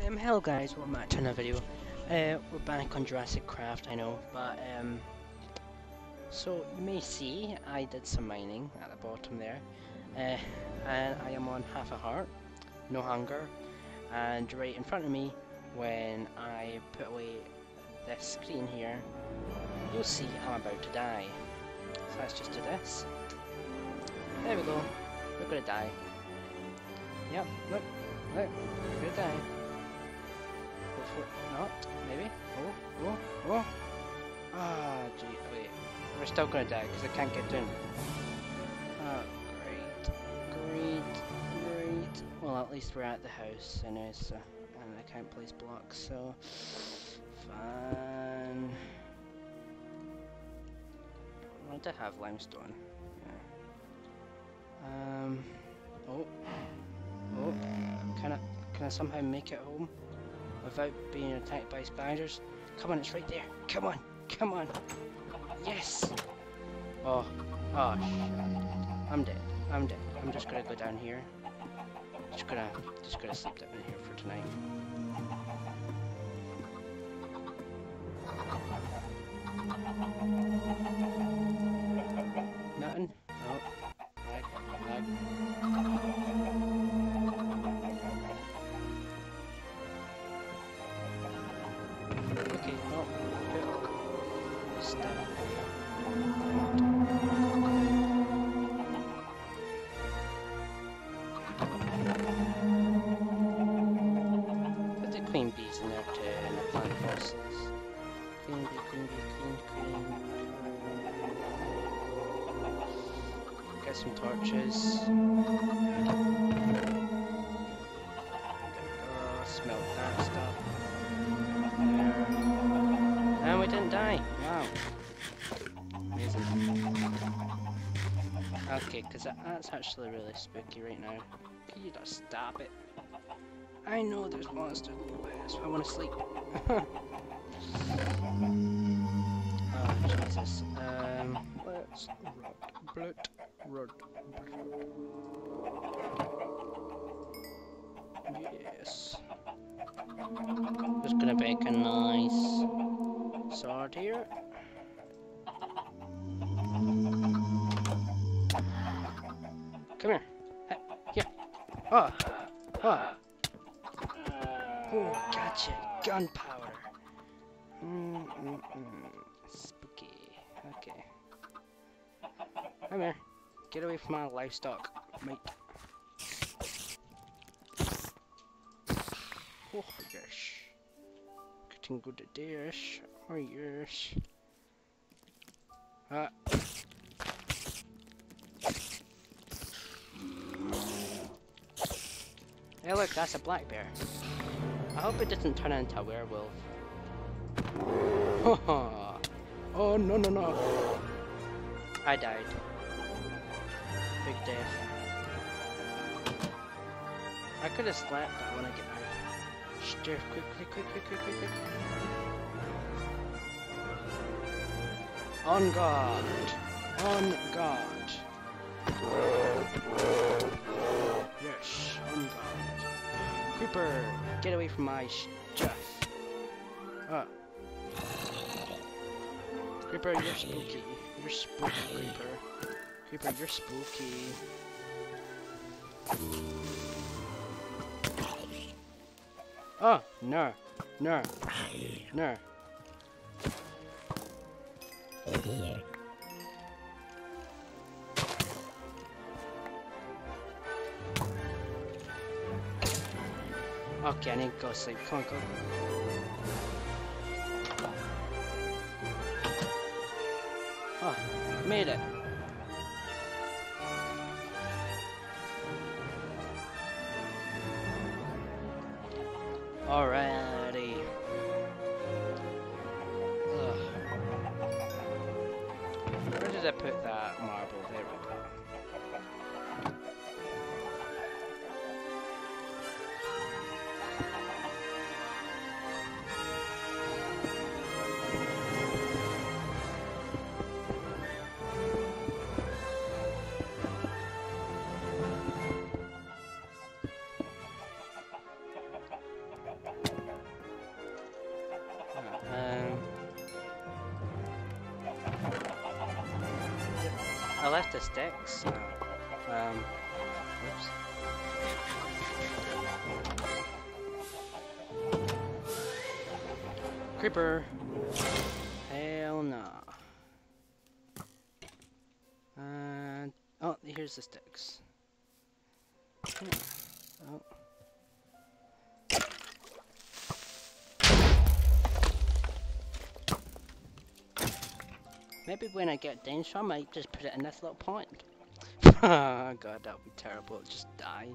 Hello guys, welcome back to another video. We're back on Jurassicraft, I know, but so you may see I did some mining at the bottom there, and I am on half a heart, no hunger, and right in front of me, when I put away this screen here, you'll see I'm about to die. So let's just do this. There we go. We're gonna die. Yep, look, we're gonna die. Hopefully not, maybe. Oh. Ah, gee, wait. We're still gonna die because I can't get down. Oh, great. Well, at least we're at the house anyway, so, and I can't place blocks, so fun. I want to have limestone. Yeah. Oh, can I somehow make it home without being attacked by spiders? Come on, it's right there. Come on. Yes. Oh, I'm dead. I'm just gonna go down here. Just gonna sleep down here for tonight. Nothing. Oh, lag. Okay, well, good. Stop. Put the queen bees in there too, and the plant fossils. Queen bee. Get some torches. Smelt that stuff. There. And we didn't die. Wow. Amazing. Okay, because that's actually really spooky right now. Can you just stop it? I know there's monsters, but that's why I want to sleep. Oh, Jesus. Let's run. Yes. Just gonna make a nice sword here. Come here. Hey, here. Oh, gotcha. Gunpowder. Spooky. Okay. Come here. Get away from my livestock, mate. Oh, yes. Getting good at this. Oh, yes. Hey, look, that's a black bear. I hope it doesn't turn into a werewolf. Oh, no. I died. Big death. I could have slept, but I want to get my stuff quick. On guard. Yes, on guard. Creeper, get away from my stuff. Creeper, you're spooky. You're spooky, Creeper. Creeper, you're spooky. Oh, no. Okay, I need to go sleep. Come on, go. Oh, made it. Alrighty. Ugh. Where did I put that marble? There we go. get the sticks? Oops. Creeper! Hell no. And oh, here's the sticks. Oh. Maybe when I get danger, I might just put it in this little pond. Oh god, that would be terrible. It'll just die.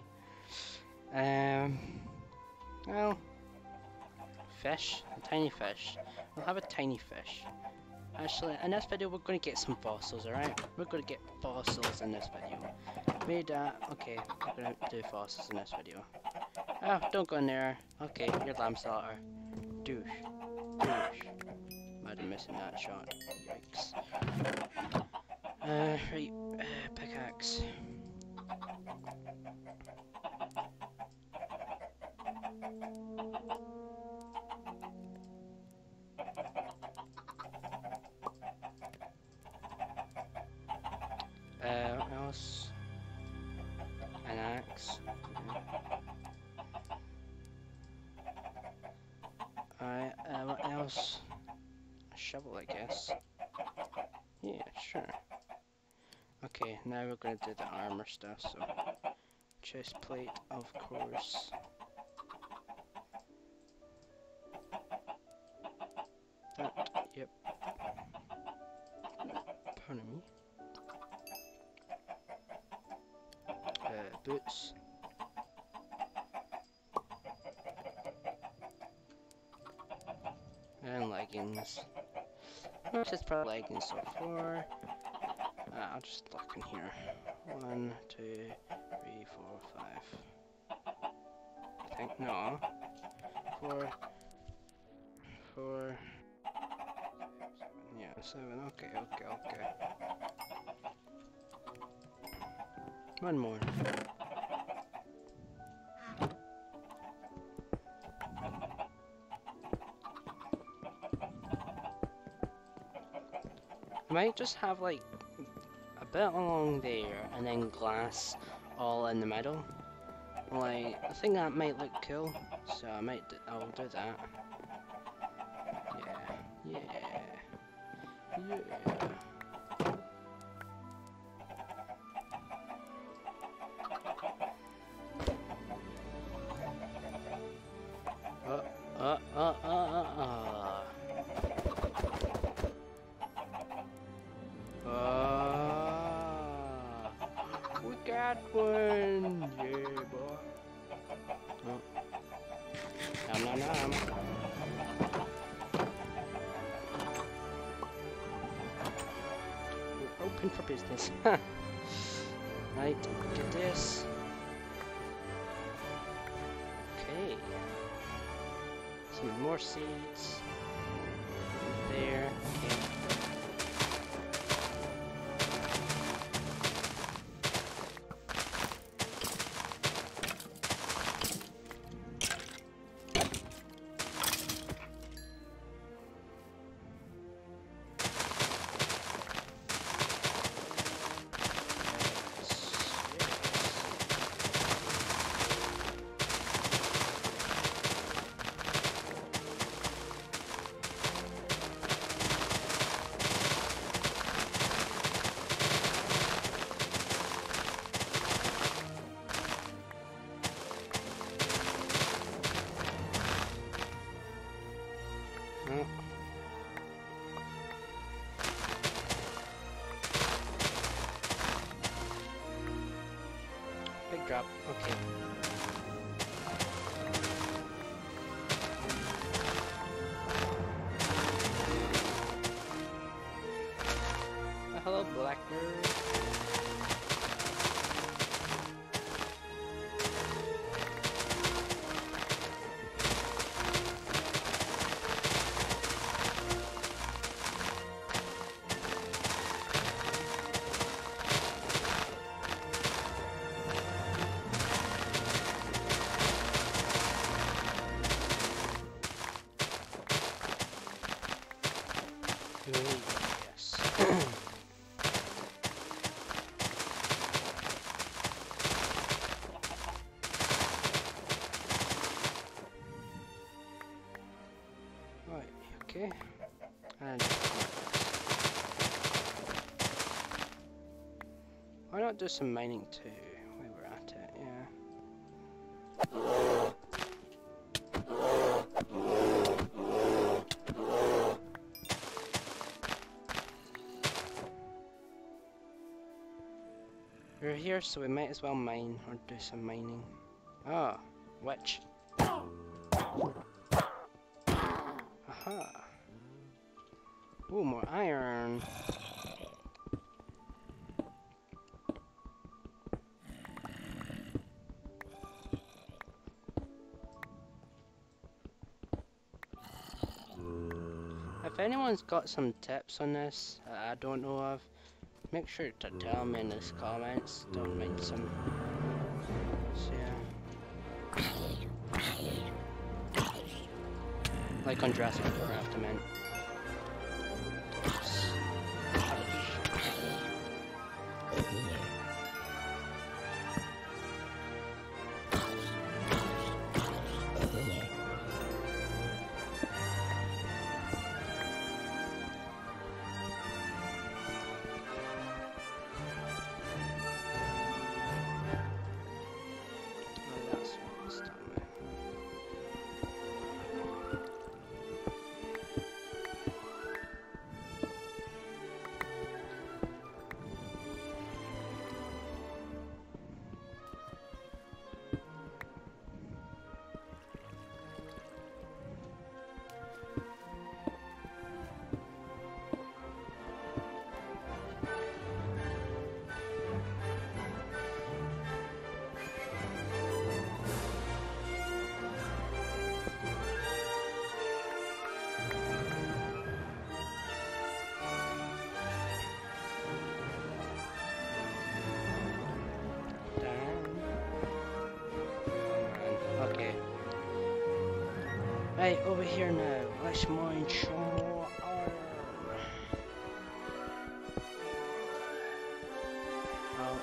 Well, fish, a tiny fish. We'll have a tiny fish. Actually, in this video, we're going to get some fossils, alright? We're going to get fossils in this video. Made that. Okay, we're going to do fossils in this video. Oh, don't go in there. Okay, you're lamb slaughter. Douche. Douche. Might have missing that shot. Yikes. Right. Pickaxe. What else? An axe. Alright, what else? A shovel, I guess. Yeah, sure. Okay, now we're gonna do the armor stuff, so... Chest plate, of course. That, yep. Pardon me. Boots. And leggings. Which is probably leggings so far. I'll just look in here. 1, 2, 3, 4, 5. I think, no. 4, 4. Yeah, 7. Okay, okay, okay. One more. I might just have like a bit along there and then glass all in the middle. Like, I think that might look cool, so I'll do that. Yeah, yeah, yeah. We got one! Yeah, boy. Oh. Nom nom nom. We're open for business. Right, get this. Okay. Some more seeds. There. Okay. Big drop. Okay. Hello, Blackbird. Okay. And why not do some mining too? We were at it, yeah. We're here, so we might as well mine or do some mining. Ah, witch. Aha. Ooh, more iron. If anyone's got some tips on this that I don't know of, make sure to tell me in the comments. Don't mind some. So yeah. Like on Jurassicraft, I meant. Okay. Right, over here now. Let's mine some more iron. Oh.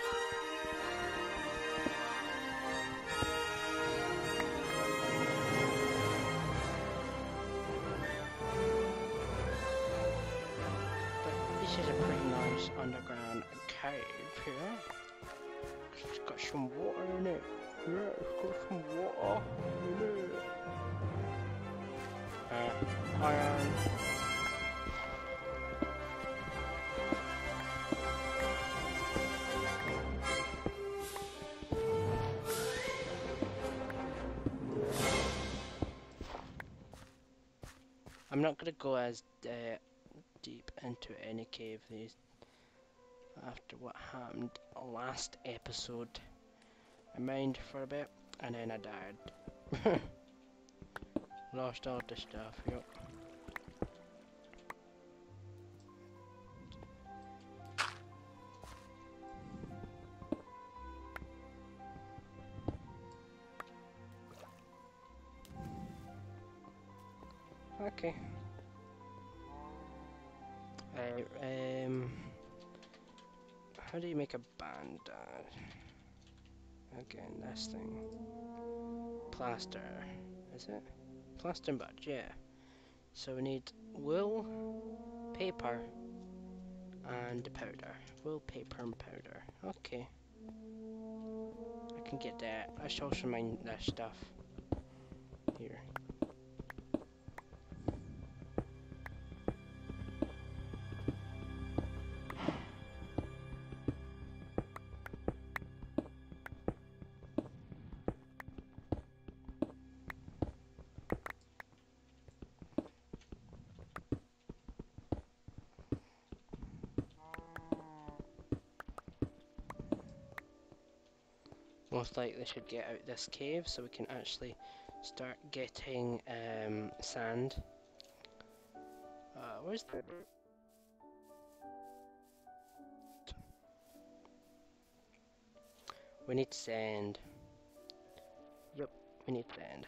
But this is a pretty nice underground cave here. It's got some water in it. Yeah, it's got some water in it. Iron. I'm not gonna go as deep into any cave these after what happened last episode. I mined for a bit and then I died. Lost all the stuff, yep. Okay. How do you make a bandage? Again, this thing. Plaster, is it? Plaster and badge, yeah. So we need wool, paper, and powder. Wool, paper, and powder. Okay. I can get that. I should also mine that stuff. Here. Most likely should get out this cave so we can actually start getting sand. Where's the... We need sand. Yep, we need sand.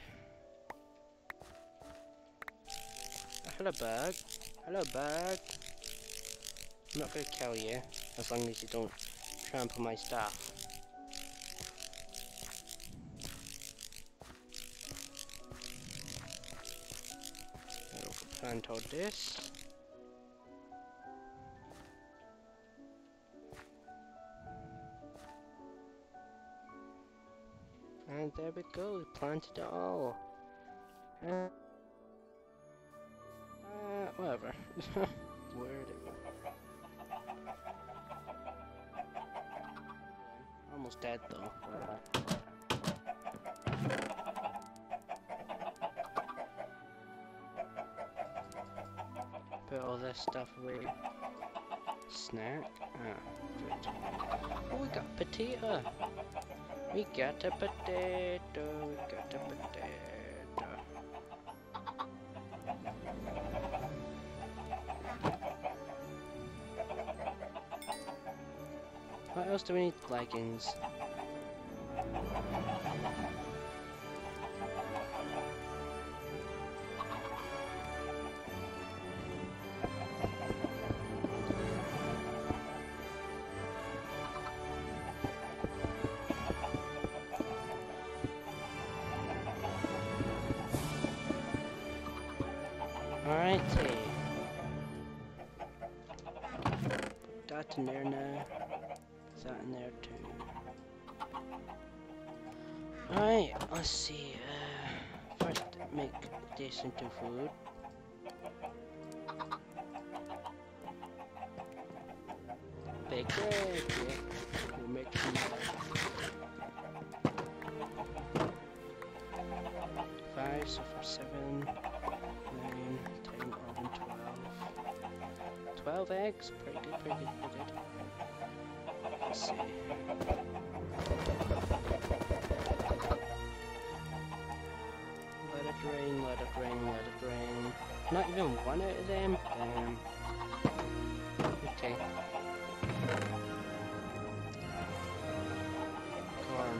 Hello bug. Hello bug. I'm not gonna kill you as long as you don't trample my stuff. plant all this. And there we go, we planted it all. Whatever. Where'd it go? Almost dead though. Put all this stuff away. Snack? Ah, good. Oh, we got potato! We got a potato, we got a potato. What else do we need? Leggings. Alrighty. Put that in there now. Put that in there too. Alright, let's see. First make decent food. Big bread, yeah. We'll make some. 5, so for 7, 9, 10, 11, 12. 12 eggs? Pretty good, pretty good, pretty good. Let's see. Let it rain, let it rain, let it rain. Not even one out of them? Damn. Okay. Corn.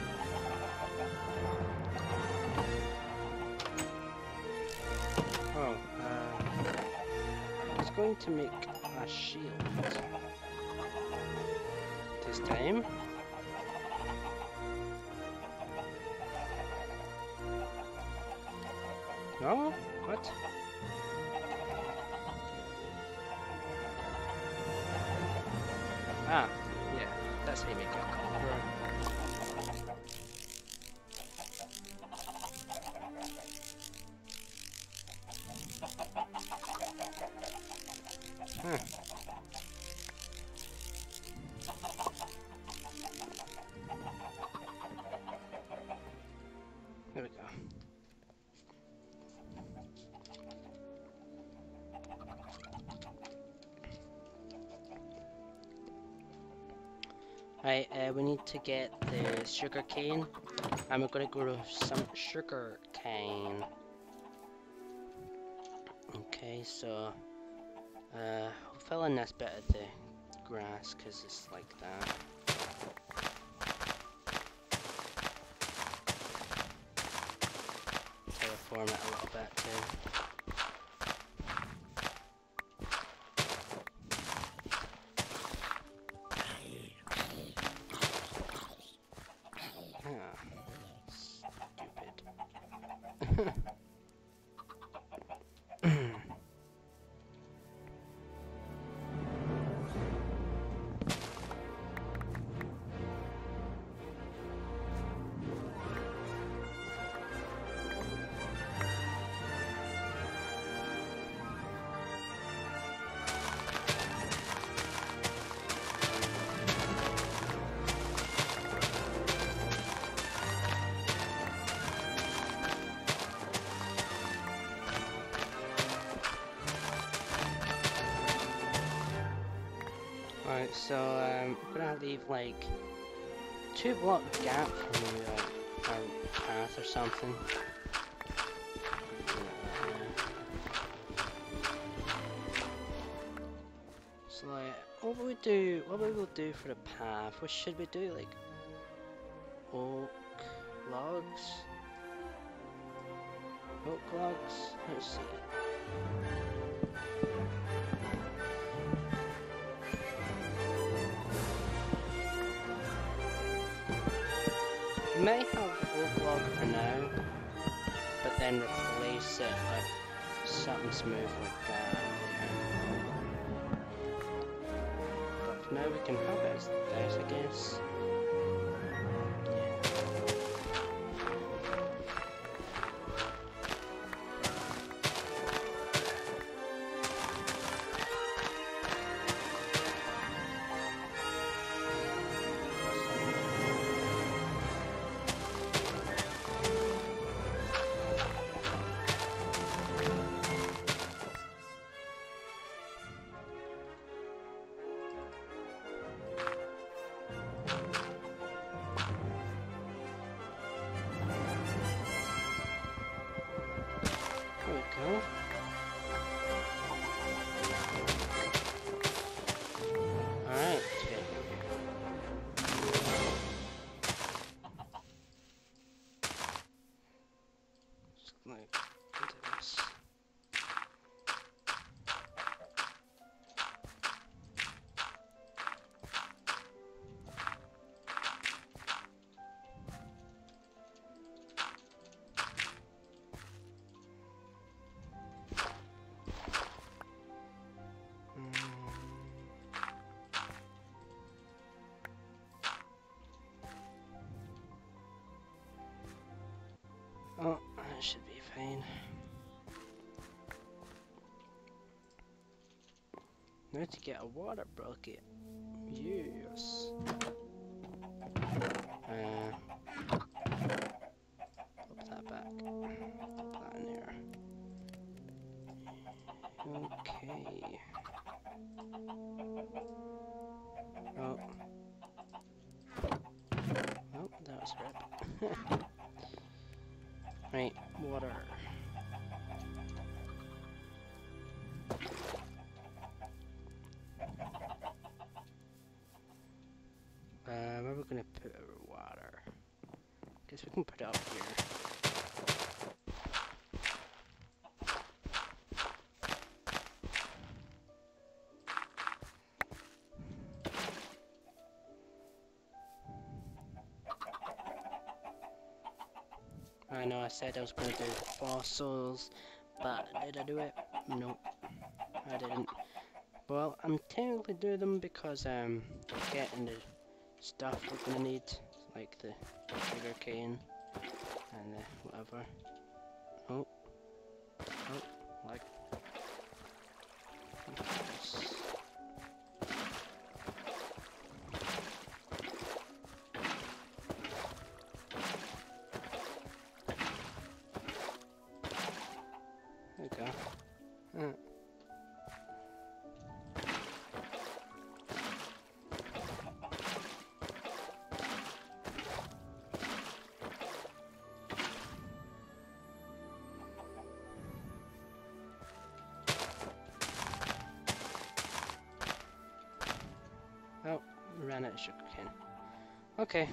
Oh, I was going to make a shield this time. No? What? Ah, yeah, that's how you make it. Huh. There we go. Right, we need to get the sugar cane, and we're gonna grow some sugar cane. Okay, so we'll fill in this bit of the grass because it's like that. Terraform it a little bit too. Stupid. Right, so I'm gonna leave like 2-block gap from the path or something. So like, what will we do for the path? What should we do? Like oak logs? Oak logs? Let's see. May have oak log for now, but then replace it with something smooth like that. But now we can have it as that, I guess. Alright, okay. Just like into this. Oh, that should be fine. Now to get a water bucket. Yes. Pop that back. Pop that in there. Okay. Oh. Oh, that was red. Right, water. Where are we gonna put our water? Guess we can put it up here. I know I said I was going to do fossils, but did I do it? Nope, I didn't. Well, I'm technically doing them because getting the stuff we're going to need, like the sugar cane and the whatever. Oh, like this. There we go. Oh, ran out of sugar cane. Okay.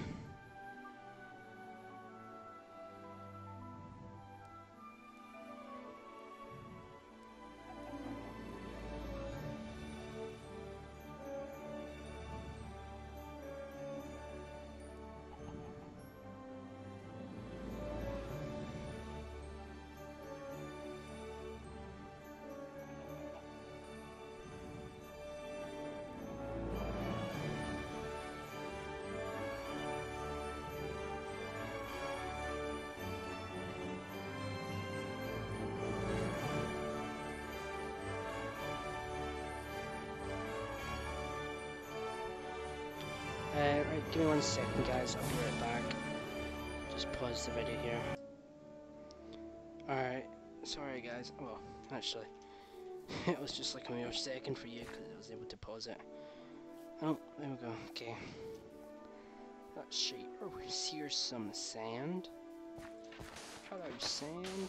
Right, give me 1 second guys, I'll be right back. Just pause the video here. Alright, sorry guys, well, actually, it was just like a mere second for you because I was able to pause it. Oh, there we go, okay. Let's see, oh, here's some sand. Hello sand.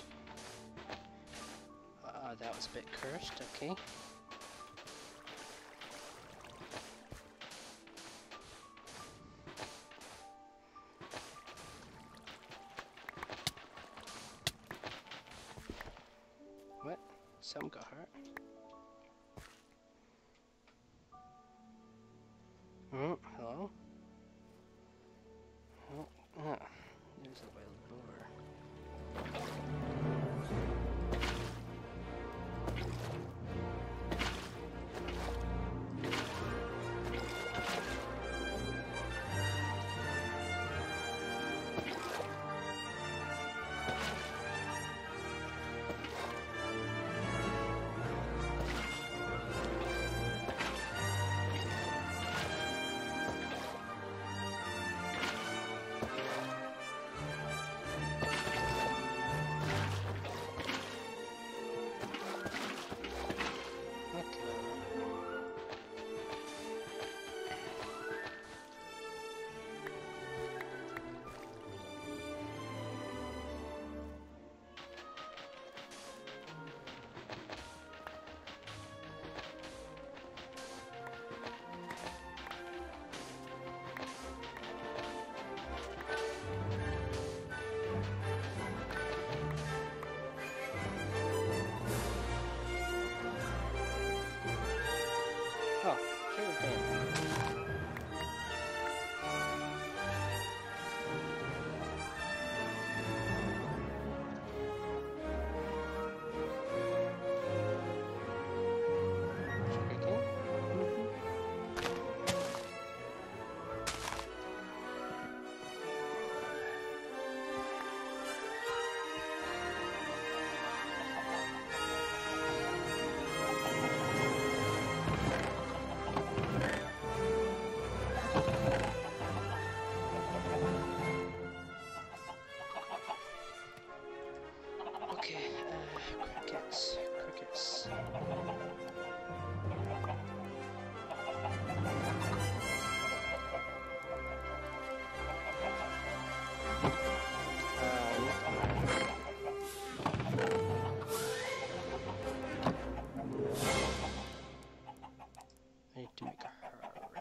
That was a bit cursed, okay. What? Something got hurt? Oh, hello? Oh, there's a wild boar. Crickets, crickets. I need to make a hurry.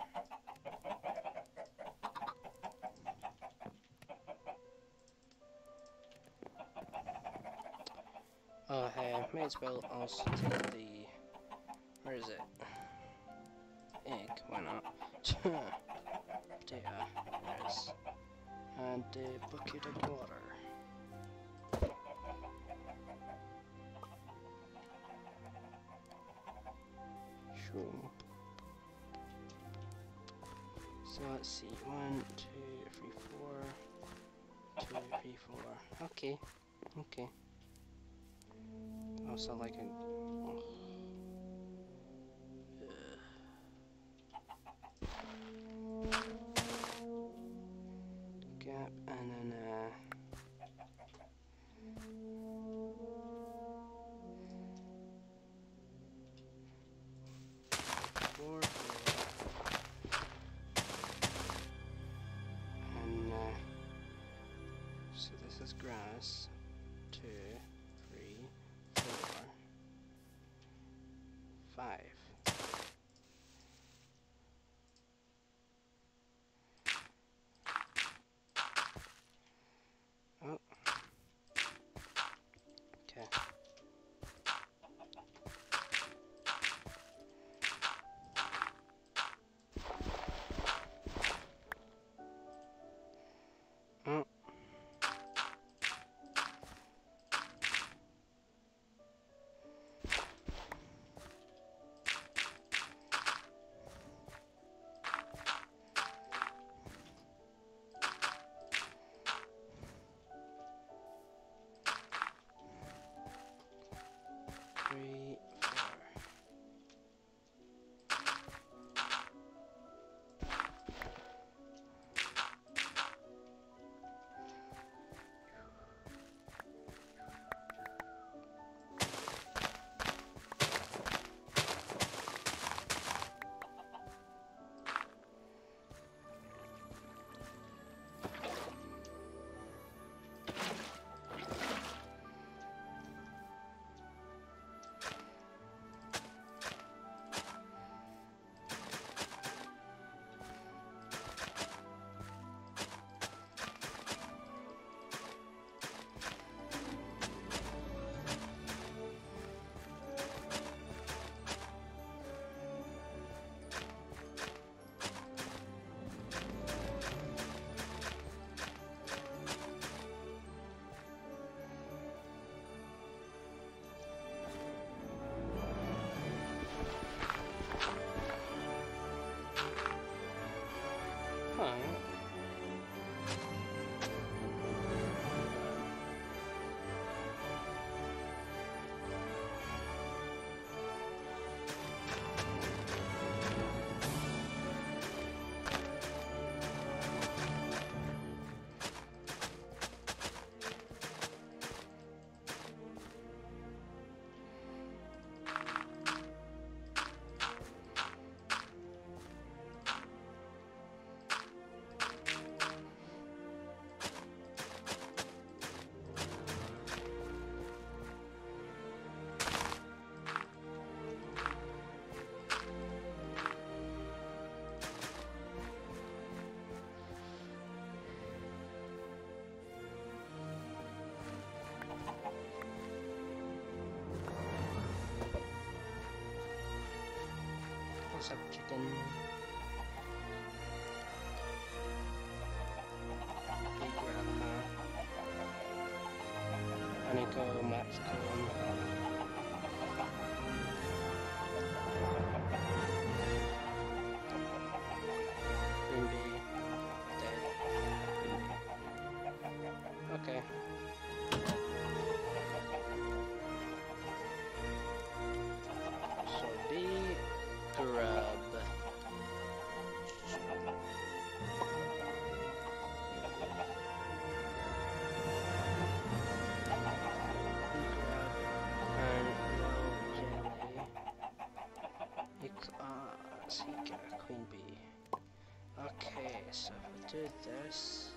Oh, hey, may as well also take the... Where is it? Egg, why not? Potato, there it is. And a bucket of water. Sure. So let's see, 1, 2, 3, 4, 2, 3, 4. Okay, okay. Also like a gap and then four, and so this is grass. 2, 3, 4, 5. Oh. Okay. Oh. 3, 4. Huh. What's up, chicken? Big grab, huh? Honeycomb, maxcomb. Green bee. Dead. Okay. So bee grub. do this.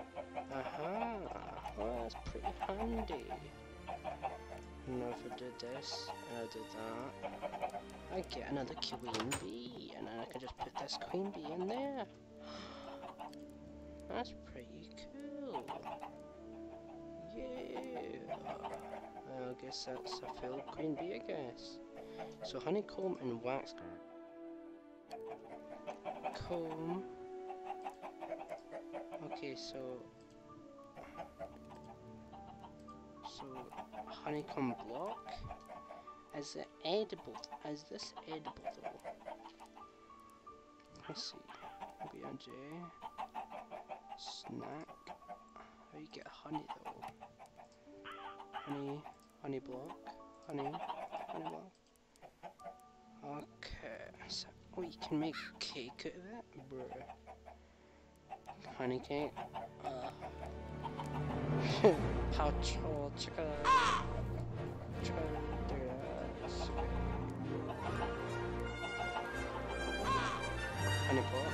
Well, that's pretty handy. And if I do this, and I do that, I get another queen bee, and then I can just put this queen bee in there. That's pretty cool. Yeah. I guess that's a full queen bee, I guess. So honeycomb and wax comb. Okay, so honeycomb block. Is it edible? Is this edible though? Let's see. Maybe a J. Snack. How do you get honey though? Honey block. Honey block. Okay. So, oh, you can make cake out of it, bruh. Honey cake. How chicken. Honey block.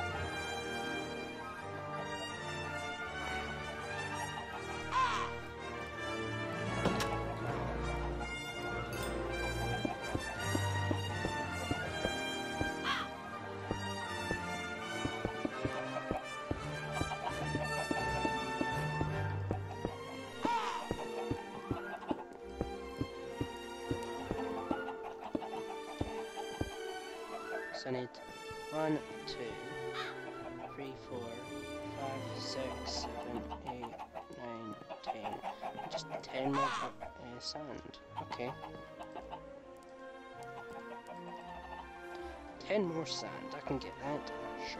So I need 1, 2, 3, 4, 5, 6, 7, 8, 9, 10. Just 10 more sand. Okay. 10 more sand. I can get that. Sure.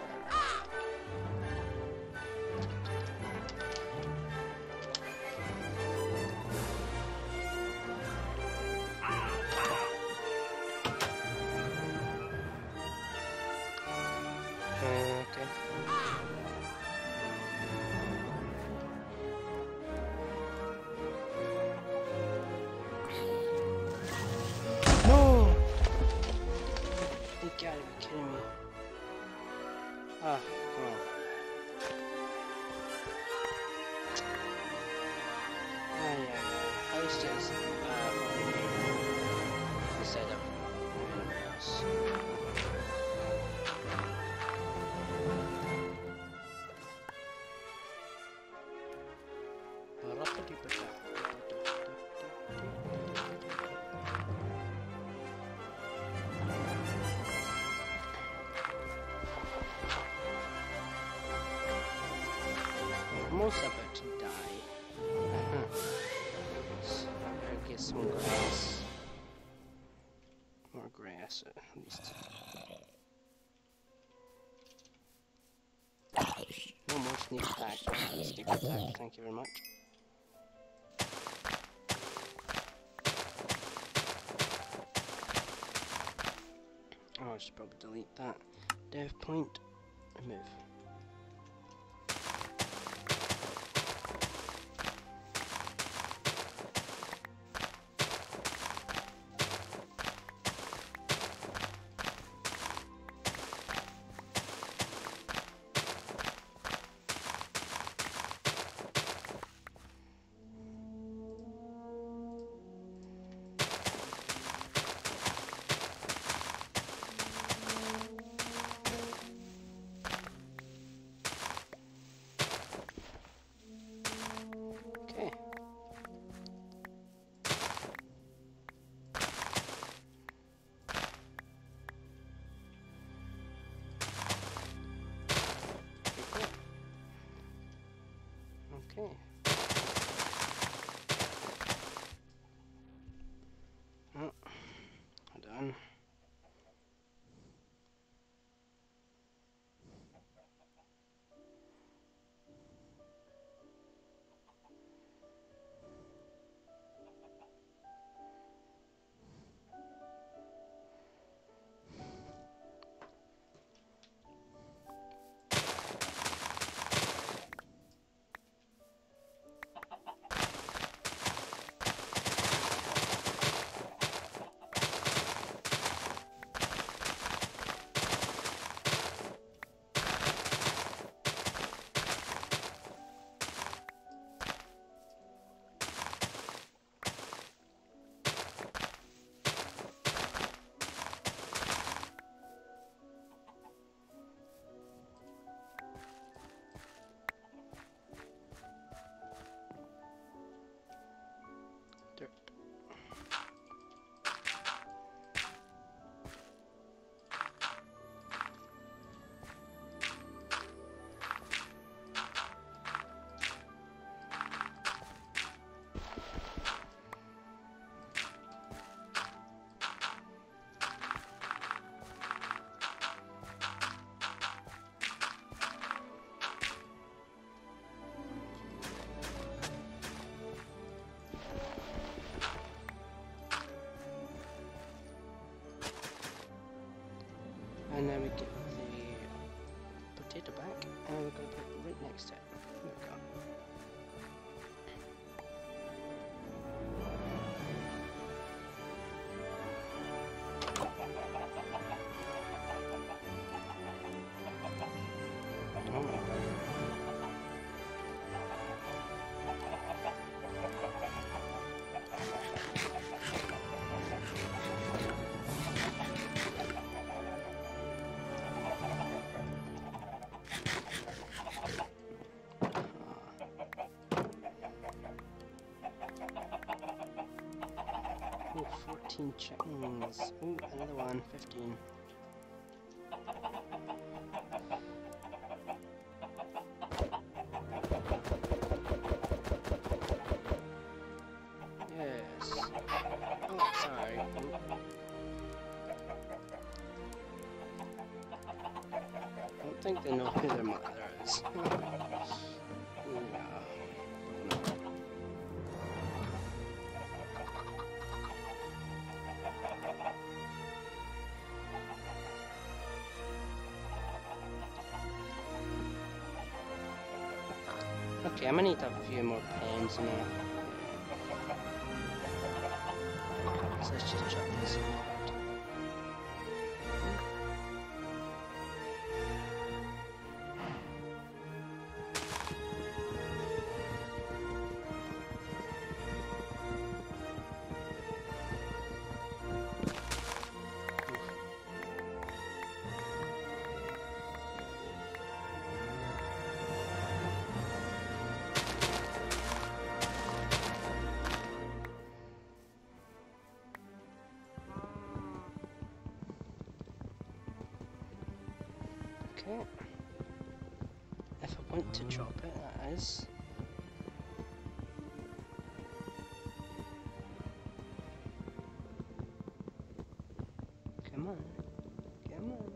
No! You gotta be kidding me. Ah, come on. I was just instead of almost about to die. So I get some grass. More grass at least. No more sneak attack. Sneak attack, thank you very much. Oh, I should probably delete that. Dev point, remove. And then we get the potato back, and we're going to put it right next to it. There we go. Oh my god. Oh, 14 chickens. Oh, another one, 15. Yes. Oh, sorry. I don't think they know who their mother is. Okay, I'm gonna need a few more pens now. So let's just chop this out. Okay. If I want to chop it, that is. Come on. Come on.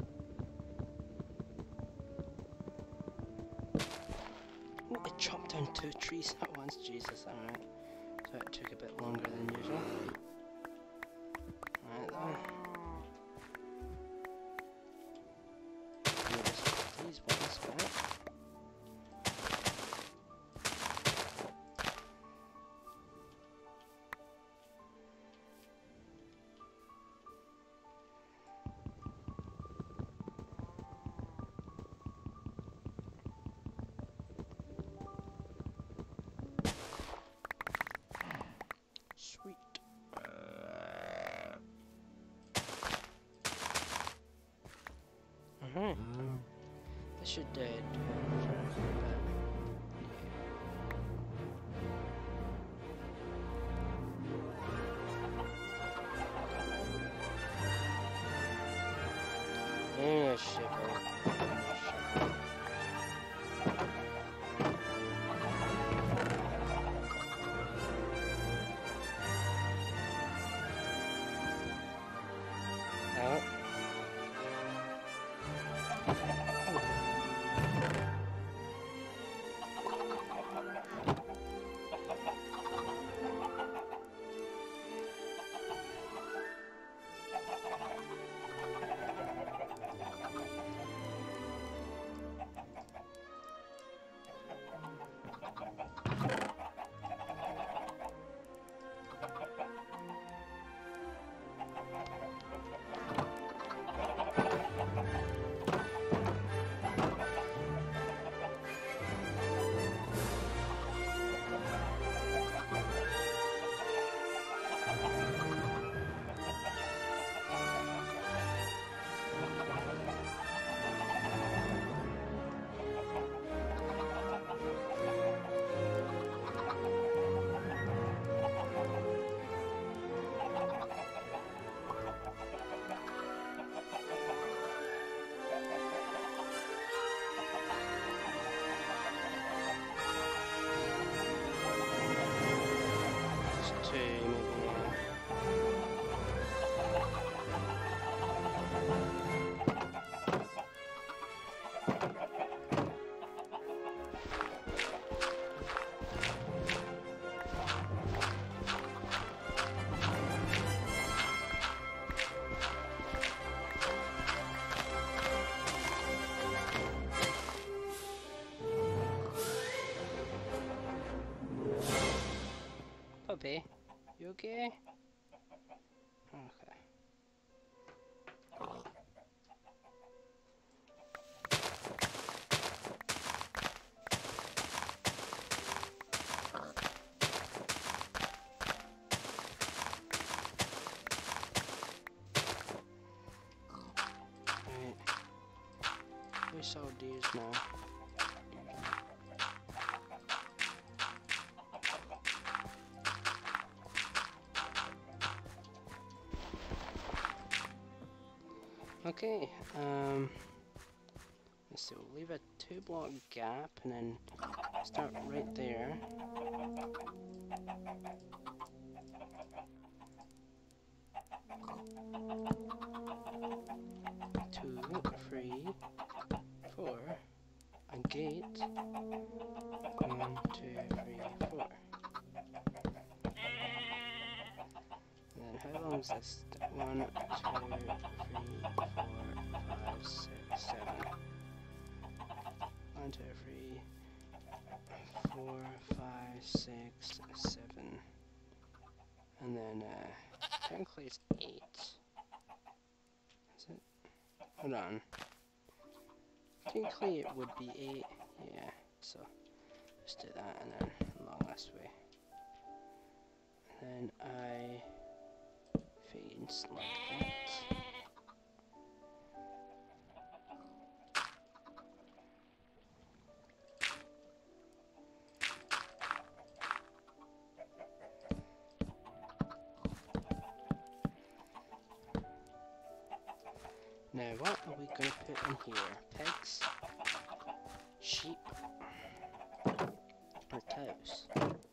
Oh, it chopped down 2 trees at once. Jesus, alright. So it took a bit longer than usual. Alright then. These ones back. Sweet. Alright. This should do it for a bit. Yeah, shiver. Out. puppy? You okay? Okay. Right. We saw these now. Okay, let's see, we'll leave a 2-block gap and then start right there. 2, 3, 4, a gate. 1, 2, 3, 4. And then how long is this? 1, 2, 3, 4, 5, 6, 7. 1, 2, 3, 4, 5, 6, 7. And then, technically it's 8. Is it? Hold on. Technically it would be 8. Yeah, so just do that and then along this way. And then I fades like that. Now what are we going to put in here? Pigs? Sheep? Or cows?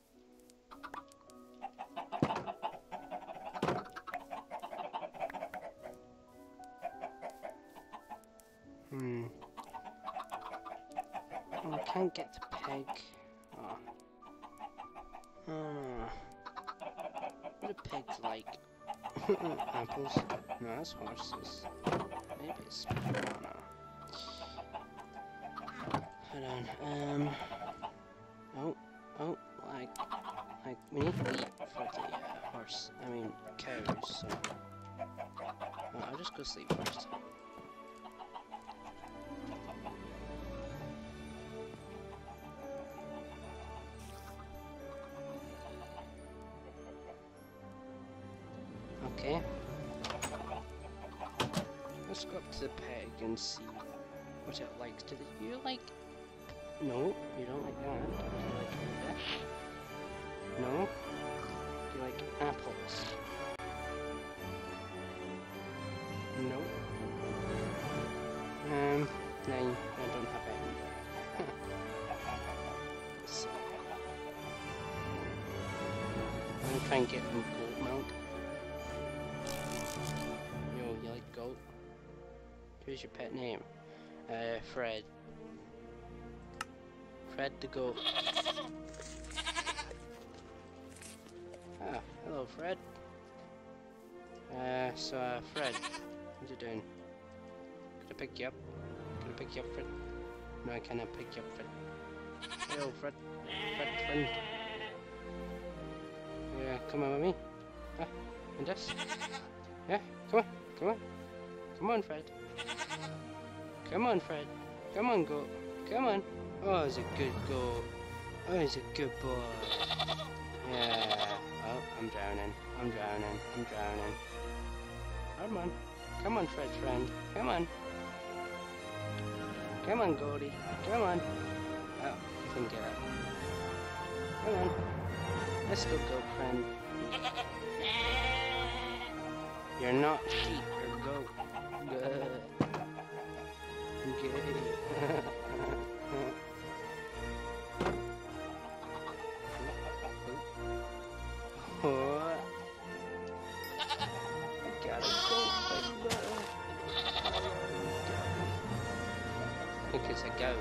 Oh, I can't get the pig. Oh. Oh no. What do pigs like? Apples? No, that's horses. Maybe it's... I don't know. Hold on, oh, like, we need meat for the, horse, I mean, cows, so... Well, I'll just go sleep first. Okay. Let's go up to the pig and see what it likes. Do you like... No, you don't like that. Do you like fish? No? Do you like apples? No. No, I don't have any. Let's see. I'm gonna try and get them goat milk. Yo, you like goat? Here's your pet name. Fred. Fred the goat. Ah, hello Fred. Fred, what you doing? Could I pick you up? Could I pick you up, Fred? No, I cannot pick you up, Fred. Hello, Fred. Friend. Yeah, come on with me. Ah, and this? Yeah, come on, Fred. Come on, Fred. Come on, goat. Come on. Oh, he's a good goat. Oh, he's a good boy. Yeah. Oh, I'm drowning. Come on, Fred friend. Come on, Goldie. Come on. Oh, you can get up. Come on. Let's go, goat friend. You're not sheep, you're goat. Good. Good. What? I gotta go, baby. I think it's a goat.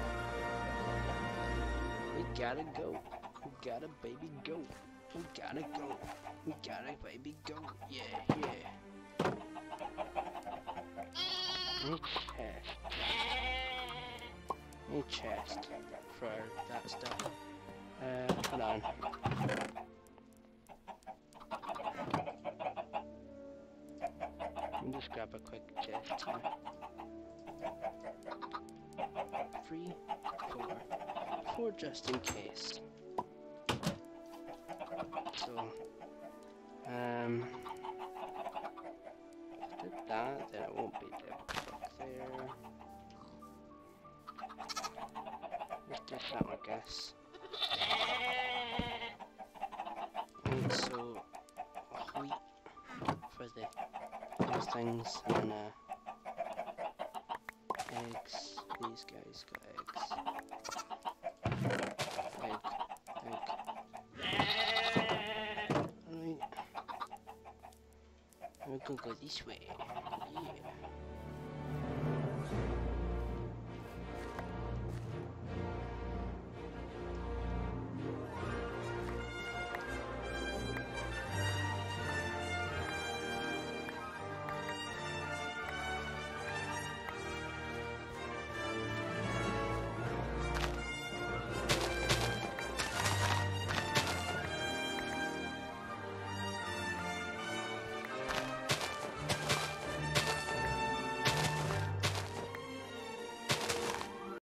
We gotta go. We got a baby goat. We gotta go. We got a baby goat. Yeah. Any chest for that stuff. Hold on. just grab a quick chest here. 3, 4. 4 just in case. So, did that, then I won't be able to look there. Let's do that, I guess. And so, wheat for those things, and eggs. These guys got eggs. Egg. Alright. We're gonna go this way. Yeah.